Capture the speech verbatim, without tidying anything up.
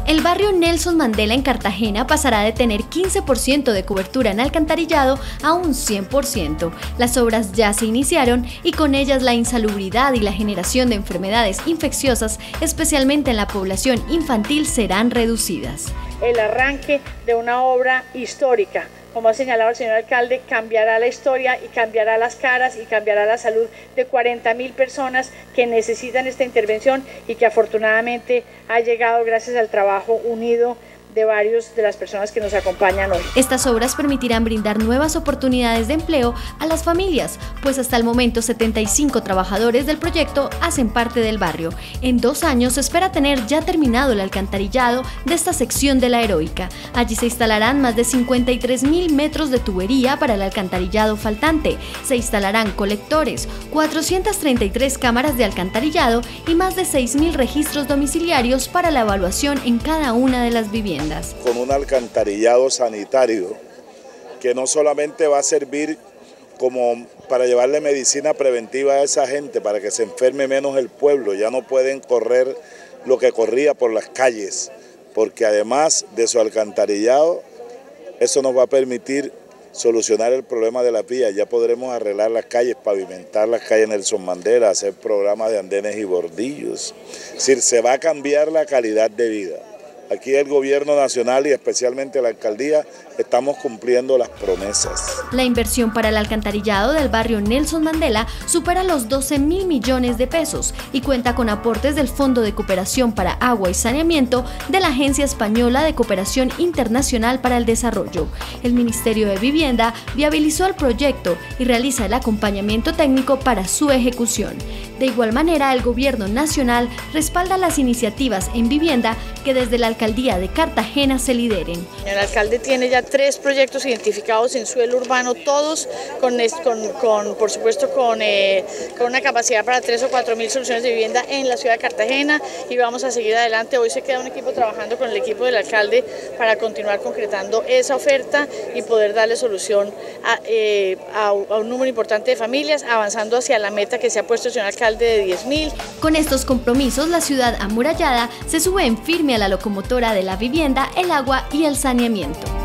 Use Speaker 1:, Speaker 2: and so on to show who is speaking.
Speaker 1: El barrio Nelson Mandela en Cartagena pasará de tener quince por ciento de cobertura en alcantarillado a un cien por ciento. Las obras ya se iniciaron y con ellas la insalubridad y la generación de enfermedades infecciosas, especialmente en la población infantil, serán reducidas.
Speaker 2: El arranque de una obra histórica, como ha señalado el señor alcalde, cambiará la historia y cambiará las caras y cambiará la salud de cuarenta mil personas que necesitan esta intervención y que afortunadamente ha llegado gracias al trabajo unido de varios de las personas que nos acompañan hoy.
Speaker 1: Estas obras permitirán brindar nuevas oportunidades de empleo a las familias, pues hasta el momento setenta y cinco trabajadores del proyecto hacen parte del barrio. En dos años se espera tener ya terminado el alcantarillado de esta sección de la Heroica. Allí se instalarán más de cincuenta y tres mil metros de tubería para el alcantarillado faltante, se instalarán colectores, cuatrocientas treinta y tres cámaras de alcantarillado y más de seis mil registros domiciliarios para la evaluación en cada una de las viviendas.
Speaker 3: Con un alcantarillado sanitario que no solamente va a servir como para llevarle medicina preventiva a esa gente, para que se enferme menos el pueblo, ya no pueden correr lo que corría por las calles, porque además de su alcantarillado, eso nos va a permitir solucionar el problema de las vías, ya podremos arreglar las calles, pavimentar las calles Nelson Mandela, hacer programas de andenes y bordillos, es decir, se va a cambiar la calidad de vida. Aquí el gobierno nacional y especialmente la alcaldía estamos cumpliendo las promesas.
Speaker 1: La inversión para el alcantarillado del barrio Nelson Mandela supera los doce mil millones de pesos y cuenta con aportes del Fondo de Cooperación para Agua y Saneamiento de la Agencia Española de Cooperación Internacional para el Desarrollo. El Ministerio de Vivienda viabilizó el proyecto y realiza el acompañamiento técnico para su ejecución. De igual manera, el gobierno nacional respalda las iniciativas en vivienda que desde la alcaldía de Cartagena se lideren.
Speaker 2: El alcalde tiene ya tres proyectos identificados en suelo urbano, todos con, con, con por supuesto con, eh, con una capacidad para tres o cuatro mil soluciones de vivienda en la ciudad de Cartagena, y vamos a seguir adelante. Hoy se queda un equipo trabajando con el equipo del alcalde para continuar concretando esa oferta y poder darle solución a, eh, a, a un número importante de familias, avanzando hacia la meta que se ha puesto el señor alcalde de diez mil.
Speaker 1: Con estos compromisos, la ciudad amurallada se sube en firme a la locomotora de la vivienda, el agua y el saneamiento.